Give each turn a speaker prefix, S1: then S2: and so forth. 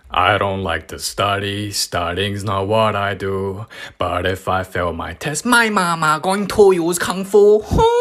S1: I don't like to study, studying's not what I do. But if I fail my test, my mama going to use Kung Fu.